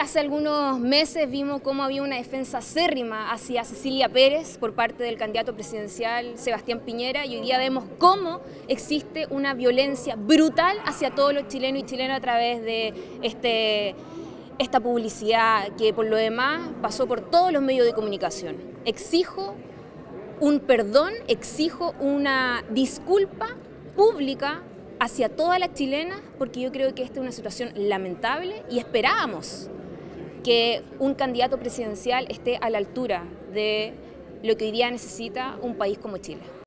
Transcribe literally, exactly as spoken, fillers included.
hace algunos meses vimos cómo había una defensa acérrima hacia Cecilia Pérez por parte del candidato presidencial Sebastián Piñera, y hoy día vemos cómo existe una violencia brutal hacia todos los chilenos y chilenas a través de este, esta publicidad que por lo demás pasó por todos los medios de comunicación. Exijo un perdón, exijo una disculpa pública hacia todas las chilenas, porque yo creo que esta es una situación lamentable y esperábamos que un candidato presidencial esté a la altura de lo que hoy día necesita un país como Chile.